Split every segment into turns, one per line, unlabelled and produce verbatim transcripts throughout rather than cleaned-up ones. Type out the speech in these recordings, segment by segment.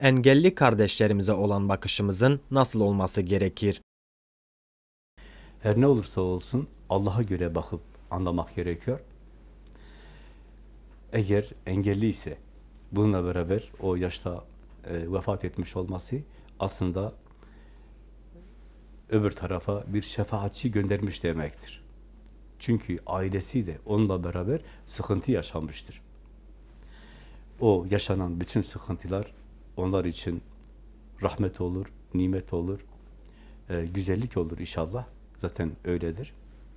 Engelli kardeşlerimize olan bakışımızın nasıl olması gerekir?
Her ne olursa olsun Allah'a göre bakıp anlamak gerekiyor. Eğer engelli ise bununla beraber o yaşta e, vefat etmiş olması aslında öbür tarafa bir şefaatçi göndermiş demektir. Çünkü ailesi de onunla beraber sıkıntı yaşamıştır. O yaşanan bütün sıkıntılar onlar için rahmet olur, nimet olur, e, güzellik olur inşallah. Zaten öyledir.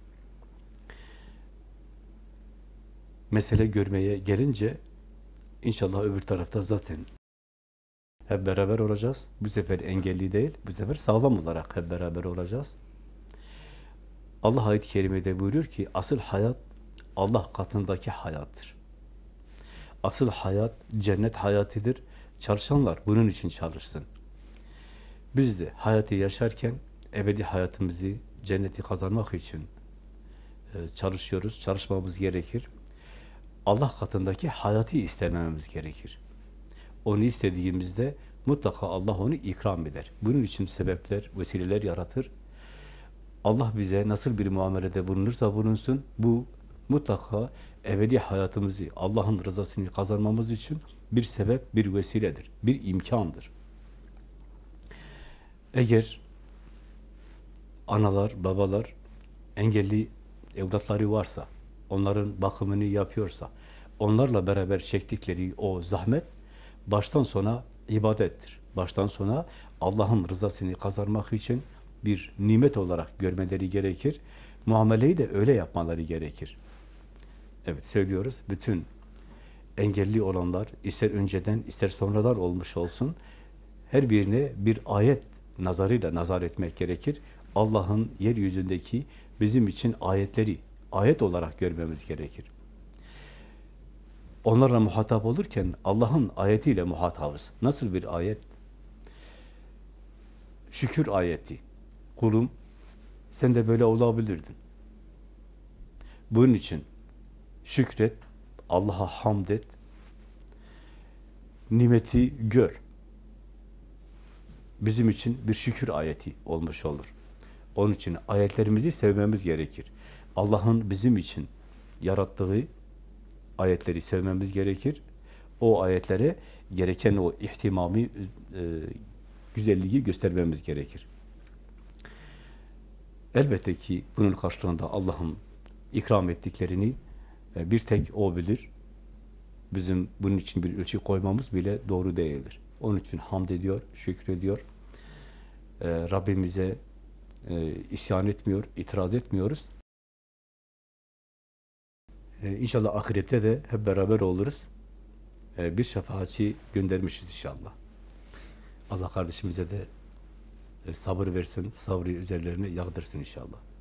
Mesele görmeye gelince inşallah öbür tarafta zaten hep beraber olacağız. Bu sefer engelli değil, bu sefer sağlam olarak hep beraber olacağız. Allah ayet-i kerimede buyuruyor ki asıl hayat Allah katındaki hayattır. Asıl hayat cennet hayatıdır. Çalışanlar bunun için çalışsın. Biz de hayatı yaşarken ebedi hayatımızı, cenneti kazanmak için çalışıyoruz. Çalışmamız gerekir. Allah katındaki hayatı istememiz gerekir. Onu istediğimizde mutlaka Allah onu ikram eder. Bunun için sebepler, vesileler yaratır. Allah bize nasıl bir muamelede bulunursa bulunsun, bu mutlaka ebedi hayatımızı, Allah'ın rızasını kazanmamız için bir sebep, bir vesiledir, bir imkandır. Eğer analar, babalar engelli evlatları varsa, onların bakımını yapıyorsa, onlarla beraber çektikleri o zahmet baştan sona ibadettir. Baştan sona Allah'ın rızasını kazanmak için bir nimet olarak görmeleri gerekir. Muameleyi de öyle yapmaları gerekir. Evet, söylüyoruz. Bütün engelli olanlar, ister önceden ister sonradan olmuş olsun, her birine bir ayet nazarıyla nazar etmek gerekir. Allah'ın yeryüzündeki bizim için ayetleri, ayet olarak görmemiz gerekir. Onlarla muhatap olurken Allah'ın ayetiyle muhatabız. Nasıl bir ayet? Şükür ayeti. Kulum, sen de böyle olabilirdin. Bunun için şükret, Allah'a hamd et, nimeti gör. Bizim için bir şükür ayeti olmuş olur. Onun için ayetlerimizi sevmemiz gerekir. Allah'ın bizim için yarattığı ayetleri sevmemiz gerekir. O ayetlere gereken o ihtimamı, e, güzelliği göstermemiz gerekir. Elbette ki bunun karşılığında Allah'ın ikram ettiklerini e, bir tek O bilir. Bizim bunun için bir ölçü koymamız bile doğru değildir. Onun için hamd ediyor, şükrediyor. E, Rabbimize e, isyan etmiyor, itiraz etmiyoruz. E, İnşallah ahirette de hep beraber oluruz. E, bir şefaatçi göndermişiz inşallah. Allah kardeşimize de e, sabır versin, sabrı üzerlerine yağdırsın inşallah.